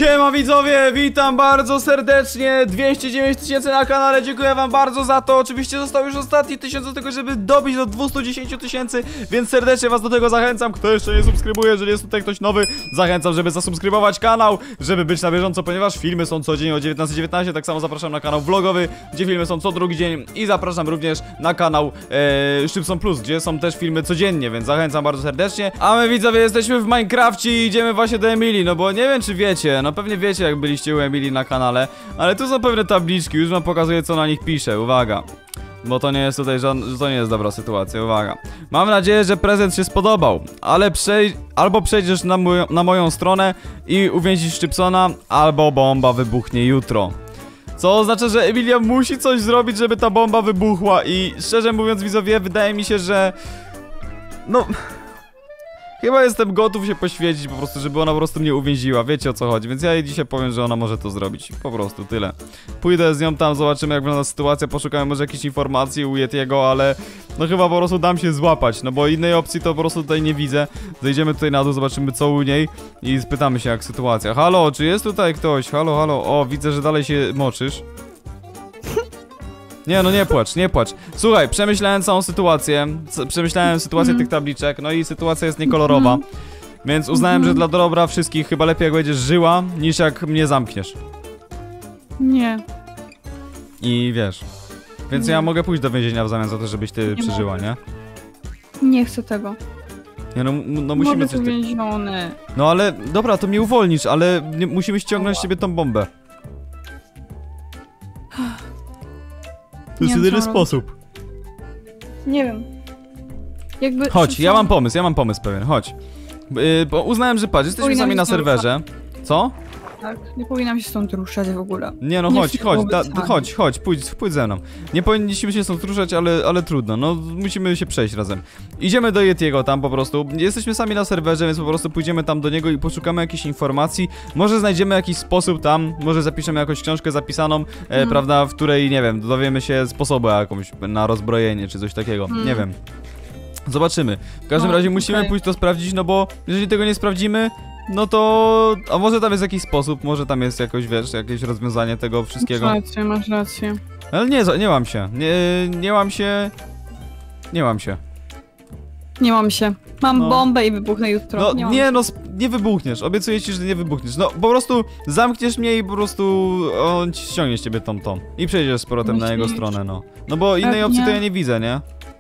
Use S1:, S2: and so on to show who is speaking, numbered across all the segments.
S1: Siema widzowie, witam bardzo serdecznie. 209 000 na kanale, dziękuję wam bardzo za to. Oczywiście został już ostatni 1000 do tego, żeby dobić do 210 000, więc serdecznie was do tego zachęcam. Kto jeszcze nie subskrybuje, jeżeli jest tutaj ktoś nowy, zachęcam, żeby zasubskrybować kanał, żeby być na bieżąco, ponieważ filmy są co dzień o 19:19. Tak samo zapraszam na kanał vlogowy, gdzie filmy są co drugi dzień, i zapraszam również na kanał Szybson Plus, gdzie są też filmy codziennie, więc zachęcam bardzo serdecznie. A my widzowie jesteśmy w Minecrafcie i idziemy właśnie do Emilii, no bo nie wiem czy wiecie, no pewnie wiecie jak byliście u Emilii na kanale, ale tu są pewne tabliczki, już wam pokazuję co na nich pisze, uwaga. Bo to nie jest tutaj to nie jest dobra sytuacja, uwaga. Mam nadzieję, że prezent się spodobał, ale albo przejdziesz na moją stronę i uwięzisz Szybsona, albo bomba wybuchnie jutro. Co oznacza, że Emilia musi coś zrobić, żeby ta bomba wybuchła i szczerze mówiąc widzowie, wydaje mi się, że... No... Chyba jestem gotów się poświęcić po prostu, żeby ona po prostu mnie uwięziła, wiecie o co chodzi, więc ja jej dzisiaj powiem, że ona może to zrobić, po prostu, tyle. Pójdę z nią tam, zobaczymy jak wygląda sytuacja, poszukamy może jakichś informacji u Yetiego, ale no chyba po prostu dam się złapać, no bo innej opcji to po prostu tutaj nie widzę. Zejdziemy tutaj na dół, zobaczymy co u niej i spytamy się jak sytuacja. Halo, czy jest tutaj ktoś? Halo, halo, o widzę, że dalej się moczysz. Nie, no nie płacz, nie płacz. Słuchaj, przemyślałem całą sytuację, tych tabliczek, no i sytuacja jest niekolorowa. Więc uznałem, że dla dobra wszystkich chyba lepiej jak będziesz żyła, niż jak mnie zamkniesz.
S2: Nie.
S1: I wiesz. Więc ja mogę pójść do więzienia w zamian za to, żebyś ty przeżyła, nie?
S2: Nie chcę tego.
S1: Nie, no musimy coś
S2: uwięziony.
S1: No ale, dobra, to mnie uwolnisz, ale musimy ściągnąć z ciebie tą bombę. To jest jedyny sposób.
S2: Nie wiem. Jakby...
S1: Chodź, ja mam pomysł pewien, chodź. Bo uznałem, że patrz, jesteśmy sami na serwerze. Co?
S2: Tak, nie powinnam się stąd ruszać w ogóle.
S1: Nie no, chodź, pójdź ze mną. Nie powinniśmy się stąd ruszać, ale trudno, no musimy się przejść razem. Idziemy do Yetiego tam po prostu, jesteśmy sami na serwerze, więc po prostu pójdziemy tam do niego i poszukamy jakichś informacji. Może znajdziemy jakiś sposób tam, może zapiszemy jakąś książkę zapisaną, prawda, w której, nie wiem, dowiemy się sposobu jakąś na rozbrojenie czy coś takiego, nie wiem. Zobaczymy. W każdym razie musimy pójść to sprawdzić, no bo jeżeli tego nie sprawdzimy, no to... A może tam jest jakiś sposób, może tam jest jakoś, wiesz, jakieś rozwiązanie tego wszystkiego.
S2: Masz rację.
S1: Ale nie łam się. Nie łam się.
S2: Nie mam się. Mam bombę i wybuchnę jutro.
S1: No nie wybuchniesz. Obiecuję ci, że nie wybuchniesz. No po prostu zamkniesz mnie i po prostu on ściągnie z ciebie tą. I przejdziesz z powrotem na jego stronę, no. No bo innej opcji to ja nie widzę, nie?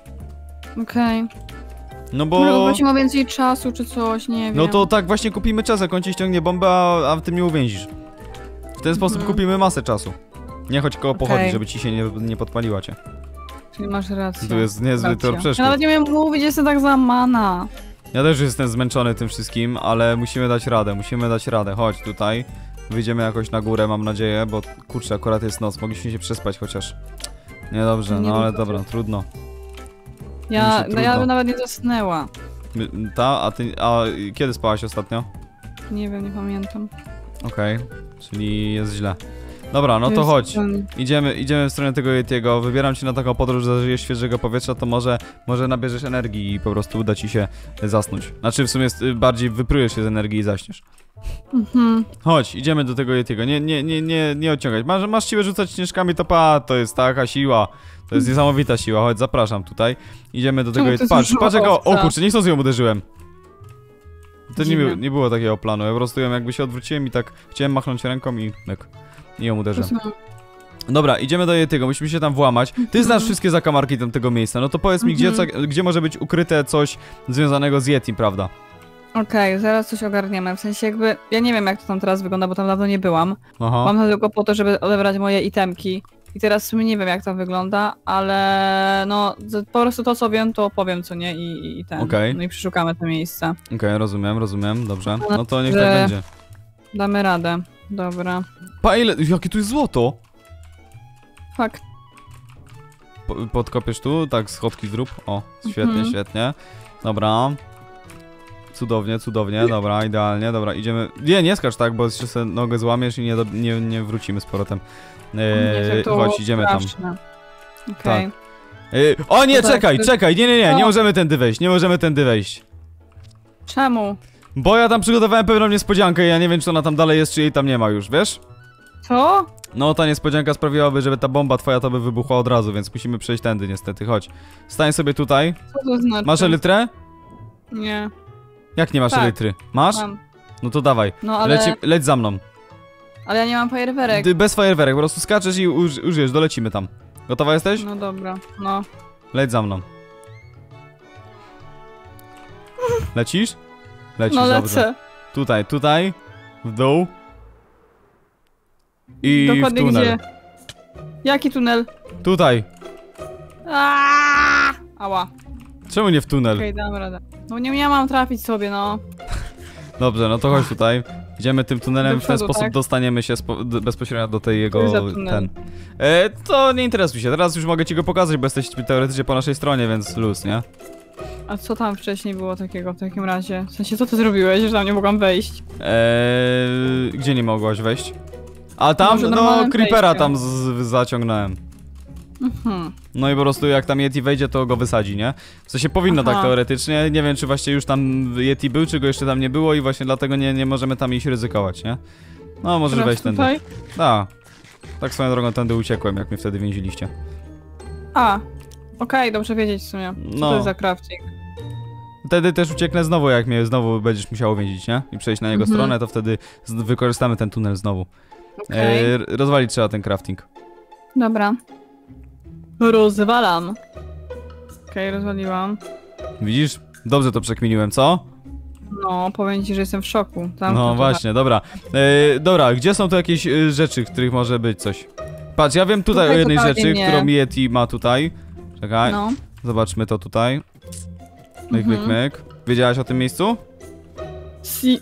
S2: Okej.
S1: No bo...
S2: Może poprosimy o więcej czasu czy coś, nie wiem.
S1: No to tak właśnie kupimy czas, jak on ci ściągnie bombę, a ty mnie uwięzisz. W ten sposób kupimy masę czasu. Nie chodź koło pochodni, żeby ci się nie podpaliła cię.
S2: Czyli masz rację.
S1: Tu jest niezły tor przeszkód.
S2: Ja nawet nie wiem mówić, jestem tak załamana.
S1: Ja też jestem zmęczony tym wszystkim, ale musimy dać radę, chodź tutaj. Wyjdziemy jakoś na górę, mam nadzieję, bo kurczę, akurat jest noc, mogliśmy się przespać chociaż. Niedobrze, no ale dobra, trudno.
S2: Ja bym nawet nie zasnęła.
S1: A kiedy spałaś ostatnio?
S2: Nie wiem, nie pamiętam.
S1: Okej, czyli jest źle. Dobra, no to chodź. Idziemy w stronę tego Yetiego. Wybieram cię na taką podróż, że zażyjesz świeżego powietrza, to może nabierzesz energii i po prostu uda ci się zasnąć. Znaczy w sumie bardziej wyprujesz się z energii i zaśniesz. Chodź, idziemy do tego Yetiego. Nie odciągać. Masz siłę rzucać śnieżkami, to jest taka siła. To jest niesamowita siła, chodź, zapraszam tutaj. Idziemy do tego Yetiego. Patrz jak o kurczę, niechcący ją uderzyłem. To nie było takiego planu, ja po prostu ją jakby się odwróciłem i tak chciałem machnąć ręką i ją uderzę. Dobra, idziemy do Yetiego, musimy się tam włamać. Ty znasz wszystkie zakamarki tego miejsca, no to powiedz mi, gdzie może być ukryte coś związanego z Yetim, prawda?
S2: Okej, zaraz coś ogarniemy, w sensie jakby, ja nie wiem jak to tam teraz wygląda, bo tam dawno nie byłam. Mam to tylko po to, żeby odebrać moje itemki. I teraz nie wiem jak to wygląda, ale no po prostu to co wiem, to powiem co nie i no i przeszukamy te miejsca.
S1: Okej, rozumiem, dobrze. No to niech tak będzie.
S2: Damy radę, dobra.
S1: Jakie tu jest złoto?
S2: Fakt.
S1: Podkopiesz tu, tak, schodki zrób. O, świetnie. Dobra. Cudownie, dobra, idealnie, dobra, idziemy. Nie skacz tak, bo jeszcze sobie nogę złamiesz i nie wrócimy z powrotem. Chodź, idziemy tam.
S2: Okej.
S1: O nie, czekaj, nie możemy tędy wejść, Czemu? Bo ja tam przygotowałem pewną niespodziankę i ja nie wiem, czy ona tam dalej jest, czy jej tam nie ma już, wiesz?
S2: Co?
S1: No, ta niespodzianka sprawiłaby, żeby ta bomba twoja to by wybuchła od razu, więc musimy przejść tędy niestety, chodź. Stań sobie tutaj.
S2: Co to znaczy?
S1: Masz elytrę?
S2: Nie.
S1: Jak nie masz
S2: Tak,
S1: elitry? Masz?
S2: Mam.
S1: No to dawaj.
S2: No ale...
S1: Leć za mną.
S2: Ale ja nie mam fajerwerek.
S1: Bez fajerwerek, po prostu skaczesz i użyjesz, dolecimy tam. Gotowa jesteś?
S2: No dobra, no.
S1: Leć za mną. Lecisz? Lecisz,
S2: No
S1: dobrze.
S2: lecę.
S1: Tutaj, w dół. I
S2: Dokładnie
S1: w tunel.
S2: gdzie? Jaki tunel?
S1: Tutaj.
S2: Aaaa! Ała.
S1: Czemu nie w tunel?
S2: Okej, dam radę. No nie mam trafić sobie, no.
S1: Dobrze, no to chodź tutaj. Idziemy tym tunelem,
S2: Do
S1: w ten
S2: przodu,
S1: sposób
S2: tak?
S1: dostaniemy się bezpośrednio do tej jego...
S2: jest za tunel?
S1: To nie interesuj się, teraz już mogę ci go pokazać, bo jesteś teoretycznie po naszej stronie, więc luz, nie?
S2: A co tam wcześniej było takiego w takim razie? W sensie, co ty zrobiłeś, że tam nie mogłam wejść?
S1: Gdzie nie mogłaś wejść? A tam,
S2: Może
S1: no,
S2: normalnym
S1: creepera
S2: wejściu.
S1: tam zaciągnąłem.
S2: Mhm.
S1: No i po prostu jak tam Yeti wejdzie, to go wysadzi, nie? W sensie powinno
S2: Aha.
S1: tak teoretycznie, nie wiem czy właśnie już tam Yeti był, czy go jeszcze tam nie było i właśnie dlatego nie możemy tam iść ryzykować, nie? No, możesz
S2: Teraz
S1: wejść tędy.
S2: tutaj?
S1: Tak swoją drogą tędy uciekłem, jak mnie wtedy więziliście.
S2: A. Okej, dobrze wiedzieć w sumie. Co
S1: No.
S2: to jest za crafting?
S1: Wtedy też ucieknę znowu, jak mnie znowu będziesz musiał więzić, nie? I przejść na jego stronę, to wtedy wykorzystamy ten tunel znowu.
S2: Okej.
S1: Rozwalić trzeba ten crafting.
S2: Dobra. Rozwalam. Okej, rozwaliłam.
S1: Widzisz? Dobrze to przekminiłem, co?
S2: No, powiem ci, że jestem w szoku. Tam
S1: No właśnie, dobra. Dobra, gdzie są tu jakieś rzeczy, w których może być coś? Patrz, ja wiem tutaj o jednej
S2: totalnie
S1: rzeczy,
S2: nie.
S1: którą Yeti ma tutaj. Czekaj,
S2: No.
S1: zobaczmy to tutaj. Myk, myk, myk. Wiedziałaś o tym miejscu?
S2: Si.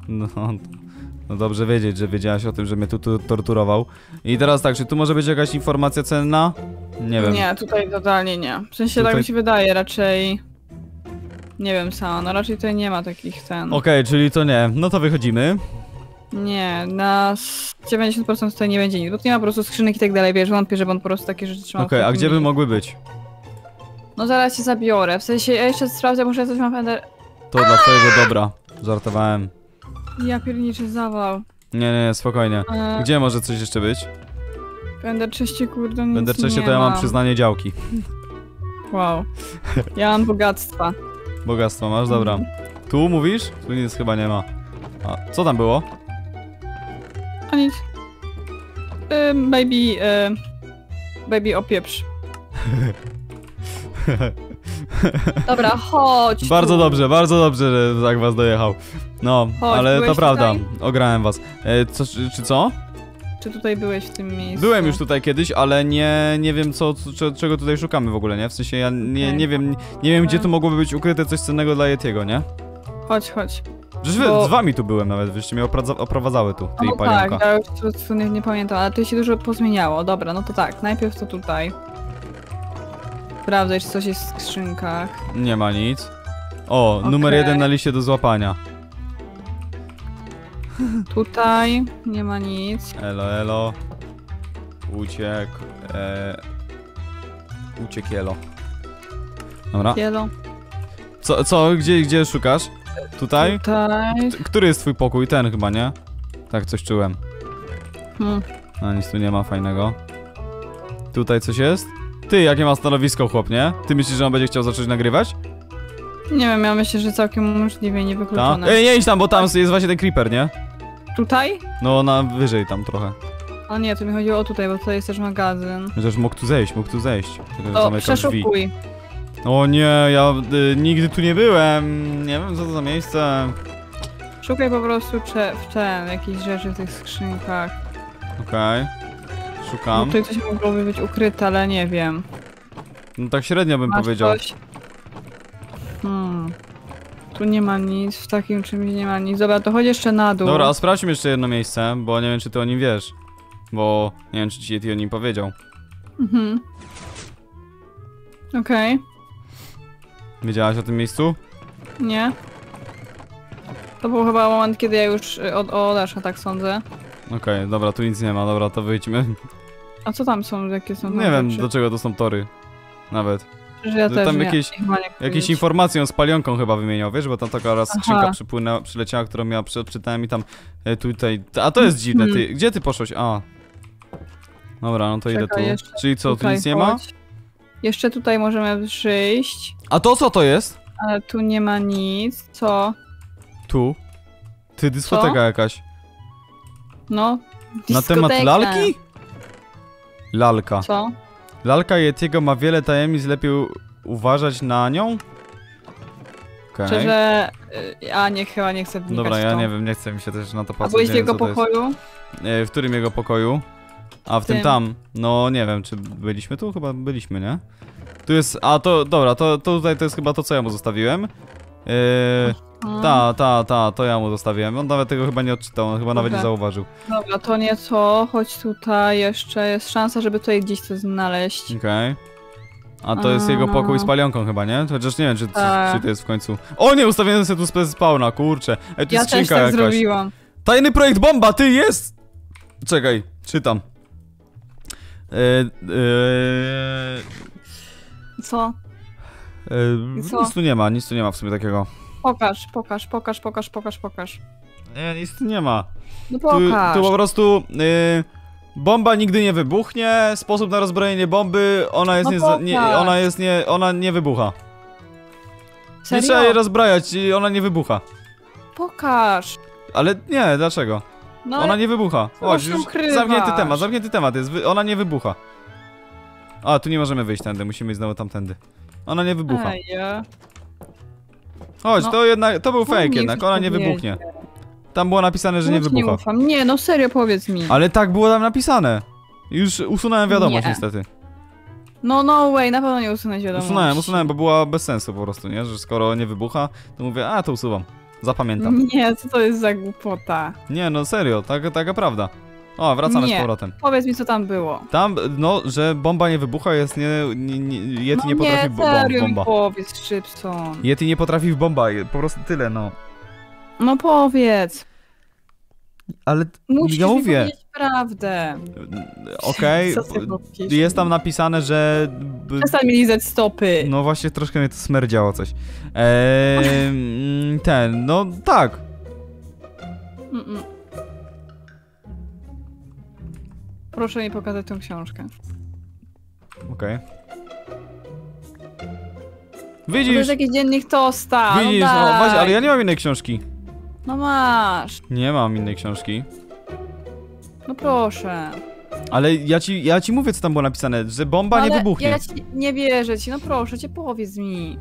S1: No dobrze wiedzieć, że wiedziałaś o tym, że mnie tu torturował. I teraz tak, czy tu może być jakaś informacja cenna? Nie wiem.
S2: Nie, tutaj totalnie nie. W sensie
S1: Tutaj-
S2: tak mi się wydaje, raczej... Nie wiem sama, no raczej tutaj nie ma takich ten...
S1: Okej, czyli to nie. No to wychodzimy.
S2: Nie, na 90% tutaj nie będzie nic, bo tu nie ma po prostu skrzynek i tak dalej, wiesz, wątpię, żeby on po prostu takie rzeczy trzymał.
S1: Okej,
S2: w
S1: a
S2: takim
S1: gdzie by
S2: miejscu.
S1: mogły być?
S2: No zaraz cię zabiorę, w sensie ja jeszcze sprawdzę, może coś mam Ender...
S1: To dla twojego dobra. Żartowałem.
S2: Ja pierniczy zawał.
S1: Nie, spokojnie. Gdzie może coś jeszcze być?
S2: Ender 6, kurde, nic
S1: Będę wcześniej,
S2: nie
S1: to ja mam
S2: mam.
S1: przyznanie działki.
S2: Wow. Ja mam bogactwa.
S1: Bogactwo masz? Dobra. Tu mówisz? Tu nic chyba nie ma. A, co tam było?
S2: A nic. Baby opieprz. Dobra, chodź
S1: Bardzo
S2: tu.
S1: dobrze, że tak was dojechał. No,
S2: Chodź,
S1: ale to
S2: byłeś
S1: prawda,
S2: tutaj?
S1: ograłem was. Czy co?
S2: Czy tutaj byłeś w tym miejscu?
S1: Byłem już tutaj kiedyś, ale nie wiem czego tutaj szukamy w ogóle, nie? W sensie ja nie wiem gdzie tu mogłoby być ukryte coś cennego dla Yetiego, nie?
S2: Chodź, chodź.
S1: Przecież
S2: Bo-
S1: z wami tu byłem nawet, wyście mnie oprowadzały tu, ty
S2: No
S1: i panienka.
S2: tak, ja już po prostu nie pamiętam, ale to się dużo pozmieniało. Dobra, no to tak, najpierw to tutaj. Sprawdzaj, czy coś jest w skrzynkach.
S1: Nie ma nic. O,
S2: Okej.
S1: numer 1 na liście do złapania.
S2: Tutaj nie ma nic.
S1: Elo. Uciekł. Uciekł elo. Dobra.
S2: Kielo.
S1: Gdzie szukasz? Tutaj?
S2: Tutaj.
S1: Który jest twój pokój? Ten chyba, nie? Tak, coś czułem. A nic tu nie ma fajnego. Tutaj coś jest? Ty, jakie ma stanowisko, chłop, nie? Ty myślisz, że on będzie chciał zacząć nagrywać?
S2: Nie wiem, ja myślę, że całkiem możliwie
S1: Tak?
S2: niewykluczone.
S1: Ej, nie idź tam, bo tam jest właśnie ten creeper, nie?
S2: Tutaj?
S1: No, na wyżej tam trochę.
S2: A nie, to mi chodziło o tutaj, bo tutaj jest też magazyn.
S1: Chociaż mógł tu zejść. Tylko
S2: O,
S1: zamykał drzwi.
S2: przeszukuj.
S1: O nie, ja nigdy tu nie byłem. Nie wiem, co to za miejsce.
S2: Szukaj po prostu jakieś rzeczy w tych skrzynkach.
S1: Okej.
S2: Bo
S1: Szukam.
S2: tutaj coś mogłoby być ukryte, ale nie wiem.
S1: No tak średnio bym
S2: Masz
S1: powiedział.
S2: coś? Tu nie ma nic, w takim czymś nie ma nic. Dobra, to chodź jeszcze na dół.
S1: Dobra, a sprawdźmy jeszcze jedno miejsce, bo nie wiem, czy ty o nim wiesz. Bo nie wiem, czy ci Yeti o nim powiedział.
S2: Mhm. Okej,
S1: Wiedziałaś o tym miejscu?
S2: nie. To był chyba moment, kiedy ja już odeszła, tak sądzę.
S1: Okej, dobra, tu nic nie ma, dobra, to wyjdźmy.
S2: A co tam są, jakie są tam
S1: Nie wiem,
S2: rzeczy?
S1: do czego to są tory. Nawet.
S2: Że ja
S1: Że
S2: też
S1: tam
S2: nie,
S1: jakieś
S2: chyba nie chcę
S1: Jakieś
S2: iść.
S1: informacje z palionką chyba wymieniał, wiesz, bo tam taka raz skrzynka
S2: Aha.
S1: przyleciała, którą ja odczytałem i tam tutaj... A to jest dziwne, ty, gdzie ty poszłeś? A. Dobra, no to idę tu.
S2: Czekaj, jeszcze
S1: Czyli co, tu
S2: Tutaj
S1: nic nie ma?
S2: chodź. Jeszcze tutaj możemy przyjść,
S1: A to co to jest?
S2: ale tu nie ma nic. Co?
S1: Tu. Ty, dyskoteka jakaś.
S2: No,
S1: Na temat
S2: dyskoteka.
S1: lalki? Lalka.
S2: Co?
S1: Lalka Yetiego ma wiele tajemnic, lepiej uważać na nią? Okej.
S2: Szczerze, a nie, chyba nie chcę wnikać
S1: Dobra,
S2: w
S1: ja
S2: to.
S1: nie wiem, nie chcę mi się też na to
S2: A
S1: patrzeć.
S2: byłeś w
S1: nie wiem,
S2: jego
S1: co to jest.
S2: pokoju?
S1: W którym jego pokoju? A w tym
S2: Tym.
S1: tam. No nie wiem, czy byliśmy tu? Chyba byliśmy, nie? Tu jest. A to dobra, to tutaj to jest chyba to, co ja mu zostawiłem. To ja mu zostawiłem. On nawet tego chyba nie odczytał, on chyba nawet nie
S2: Dobra.
S1: zauważył.
S2: Dobra, to nie to. Chodź tutaj, jeszcze jest szansa, żeby tutaj gdzieś coś znaleźć.
S1: Okej. A to jest jego pokój z palionką chyba, nie? Chociaż nie wiem,
S2: Tak.
S1: czy to jest w końcu. O nie, ustawiłem sobie tu spawna, kurczę. Ej, tu
S2: Ja
S1: jest
S2: też
S1: skrzynka
S2: tak
S1: jakaś.
S2: zrobiłam.
S1: Tajny projekt bomba, ty jest! Czekaj, czytam.
S2: Co? Co?
S1: Nic tu nie ma w sumie takiego.
S2: Pokaż.
S1: Nie, nic tu nie ma.
S2: No
S1: Tu
S2: pokaż.
S1: po prostu bomba nigdy nie wybuchnie, sposób na rozbrojenie bomby, ona jest
S2: No
S1: ona nie wybucha. Nie
S2: Serio?
S1: trzeba jej rozbrajać i ona nie wybucha.
S2: Pokaż.
S1: Ale nie, dlaczego?
S2: No,
S1: Ona nie wybucha. Chodź,
S2: się
S1: już
S2: ukrywasz.
S1: zamknięty temat jest, ona nie wybucha. A, tu nie możemy wyjść tędy, musimy iść znowu tamtędy. Ona nie wybucha.
S2: Ej,
S1: Chodź,
S2: no.
S1: to był fake
S2: mi
S1: jednak,
S2: coś
S1: ona nie
S2: powiedzieć.
S1: wybuchnie. Tam było napisane, że nie
S2: Nie
S1: wybucha.
S2: ufam. Nie, no serio, powiedz mi.
S1: Ale tak było tam napisane. Już usunąłem wiadomość
S2: Nie.
S1: niestety.
S2: No way, na pewno nie usunąć wiadomości.
S1: Usunąłem, bo była bez sensu po prostu, nie? Że skoro nie wybucha, to mówię, to usuwam. Zapamiętam.
S2: Nie, co to jest za głupota?
S1: Nie, no serio, taka prawda. O, wracamy z
S2: Nie.
S1: powrotem.
S2: Powiedz mi, co tam było.
S1: Tam, no, że bomba nie wybucha jest Yeti nie potrafi
S2: serio mi
S1: bomba.
S2: powiedz, Szybson.
S1: Yeti nie potrafi w bomba, po prostu tyle, no.
S2: No powiedz.
S1: Ale
S2: Musisz
S1: ja
S2: mi
S1: mówię,
S2: powiedzieć prawdę.
S1: okej,
S2: Co ty robisz?
S1: jest tam napisane, że...
S2: Przestań mi lizać stopy.
S1: No właśnie, troszkę mnie to smerdziało coś. No tak.
S2: Mm-mm. Proszę mi pokazać tą książkę.
S1: Okej.
S2: To
S1: Widzisz?
S2: jest jakiś dziennik tosta.
S1: Widzisz,
S2: no
S1: no
S2: daj.
S1: właśnie, ale ja nie mam innej książki.
S2: No masz.
S1: Nie mam innej książki.
S2: No proszę.
S1: Ale ja ci mówię, co tam było napisane, że bomba nie
S2: Ale
S1: wybuchnie.
S2: ja ci nie wierzę ci, no proszę cię, powiedz mi.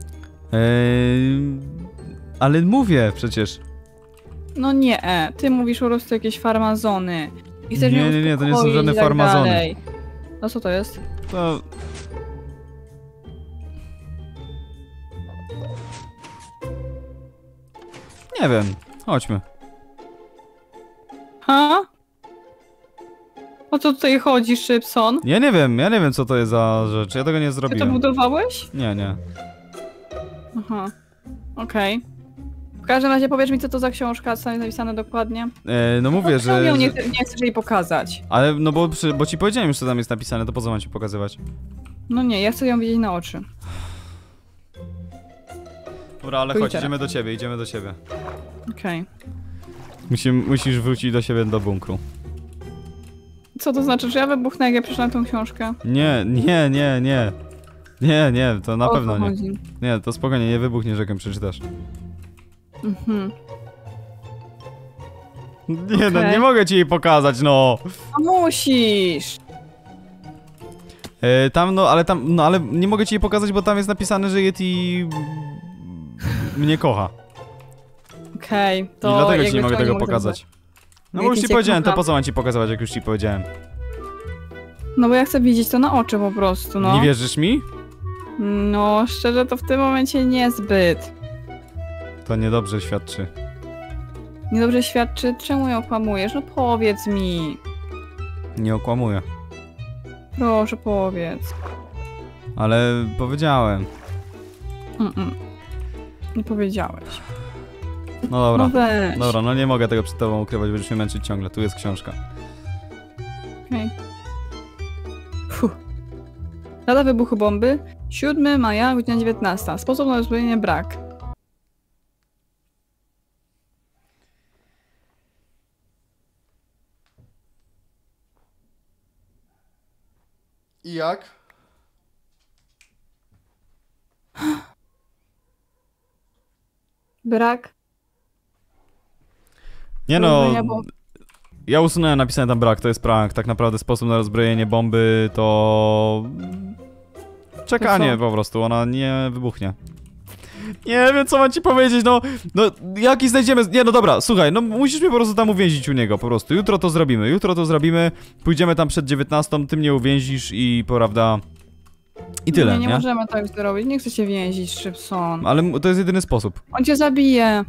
S1: Ale mówię przecież.
S2: No nie, ty mówisz po prostu jakieś farmazony. I chcesz
S1: Nie,
S2: mnie
S1: nie, to nie są
S2: uspokoić
S1: żadne
S2: i tak
S1: farmazony.
S2: dalej. No co to jest?
S1: To... Nie wiem, chodźmy.
S2: Ha? O co tutaj chodzi, Szybson?
S1: Ja nie wiem, co to jest za rzecz, ja tego nie
S2: Ty to
S1: zrobiłem.
S2: budowałeś?
S1: Nie.
S2: Aha. Okej. W każdym razie powiedz mi, co to za książka, co tam jest napisane dokładnie.
S1: No mówię,
S2: Czemu ją
S1: że...
S2: nie chcesz jej pokazać?
S1: Ale no bo ci powiedziałem już, co tam jest napisane, to po co mam ci pokazywać?
S2: No nie, ja chcę ją widzieć na oczy.
S1: Dobra, ale
S2: Tu i
S1: chodź,
S2: teraz.
S1: idziemy do ciebie.
S2: Okej.
S1: Musisz wrócić do siebie do bunkru.
S2: Co to znaczy, że ja wybuchnę, jak ja przeczytam tą książkę?
S1: Nie, to na
S2: O co
S1: pewno nie.
S2: chodzi?
S1: Nie, to spokojnie, nie wybuchniesz, jak ją przeczytasz.
S2: Mhm.
S1: Nie, no
S2: Okej.
S1: nie mogę ci jej pokazać, no.
S2: A musisz!
S1: Tam, ale nie mogę ci jej pokazać, bo tam jest napisane, że Yeti mnie kocha.
S2: Okej, to
S1: I dlatego ci
S2: jakby
S1: nie mogę
S2: czego
S1: tego
S2: mogę
S1: pokazać. No bo
S2: Yeti
S1: już ci
S2: cię
S1: powiedziałem, to
S2: kocha.
S1: po co mam ci pokazywać, jak już ci powiedziałem?
S2: No bo ja chcę widzieć to na oczy po prostu, no.
S1: Nie wierzysz mi?
S2: No, szczerze to w tym momencie niezbyt.
S1: To niedobrze świadczy.
S2: Niedobrze świadczy, czemu ją okłamujesz? No powiedz mi.
S1: Nie okłamuję.
S2: Proszę, powiedz.
S1: Ale powiedziałem.
S2: Mm-mm. Nie powiedziałeś.
S1: No dobra.
S2: No weź.
S1: Dobra, no nie mogę tego przed tobą ukrywać, będziesz mnie męczyć ciągle. Tu jest książka.
S2: Okej. Fuh. Data wybuchu bomby 7 maja, godzina 19. Sposób na rozbrojenie brak.
S1: I jak?
S2: Brak.
S1: Nie no,
S2: Rozbrojenia bomb.
S1: ja usunąłem, napisałem tam brak, to jest prank. Tak naprawdę sposób na rozbrojenie bomby to... czekanie
S2: To co?
S1: po prostu, ona nie wybuchnie. Nie wiem, co mam ci powiedzieć, no jaki znajdziemy... Nie, no dobra, słuchaj, no musisz mnie po prostu tam uwięzić u niego, po prostu. Jutro to zrobimy, pójdziemy tam przed 19, ty mnie uwięzisz i, prawda... I tyle,
S2: Nie możemy tak zrobić, nie chcę cię więzić, Szybson.
S1: Ale to jest jedyny sposób.
S2: On cię zabije.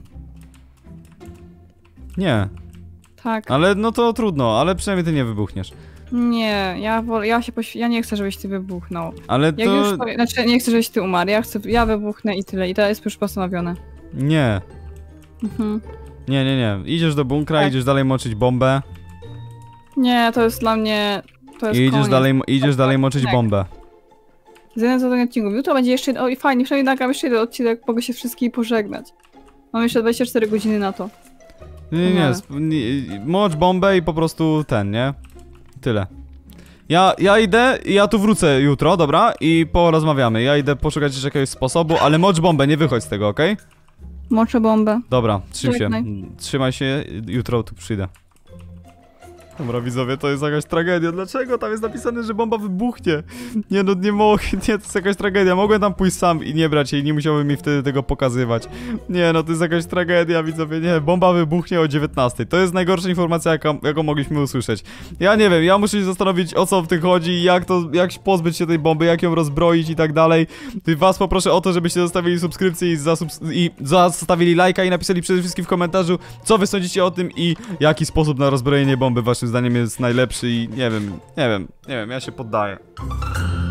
S1: Nie,
S2: Tak.
S1: ale no to trudno, ale przynajmniej ty nie wybuchniesz.
S2: Nie, ja nie chcę, żebyś ty wybuchnął.
S1: Ale
S2: Jak
S1: to...
S2: już znaczy, nie chcę, żebyś ty umarł, ja wybuchnę i tyle. I to jest już postanowione.
S1: Nie.
S2: Mhm.
S1: Nie. Idziesz do bunkra,
S2: Tak.
S1: idziesz dalej moczyć bombę.
S2: Nie, to jest dla mnie... To jest
S1: I idziesz
S2: koniec.
S1: dalej moczyć
S2: Tak.
S1: bombę.
S2: Z jednym z odcinków. Jutro będzie jeszcze... Oj, fajnie, przynajmniej nagram jeszcze jeden odcinek, mogę się wszystkich pożegnać. Mam jeszcze 24 godziny na to.
S1: Nie, mocz bombę i po prostu nie? Tyle. Ja idę i ja tu wrócę jutro, dobra? I porozmawiamy. Ja idę poszukać jeszcze jakiegoś sposobu, ale mocz bombę, nie wychodź z tego, okej?
S2: Moczę bombę.
S1: Dobra,
S2: Żegnaj.
S1: trzymaj się, jutro tu przyjdę. Dobra, widzowie, to jest jakaś tragedia. Dlaczego tam jest napisane, że bomba wybuchnie? Nie no, nie mogę, nie, to jest jakaś tragedia. Mogłem tam pójść sam i nie brać jej, nie musiałbym mi wtedy tego pokazywać. Nie no, to jest jakaś tragedia, widzowie, nie. Bomba wybuchnie o 19. To jest najgorsza informacja, jaką mogliśmy usłyszeć. Ja nie wiem, ja muszę się zastanowić, o co w tym chodzi, jak pozbyć się tej bomby, jak ją rozbroić i tak dalej. Was poproszę o to, żebyście zostawili subskrypcję i zostawili lajka i napisali przede wszystkim w komentarzu, co wy sądzicie o tym i jaki sposób na rozbrojenie bomby waszym zdaniem jest najlepszy i nie wiem, ja się poddaję.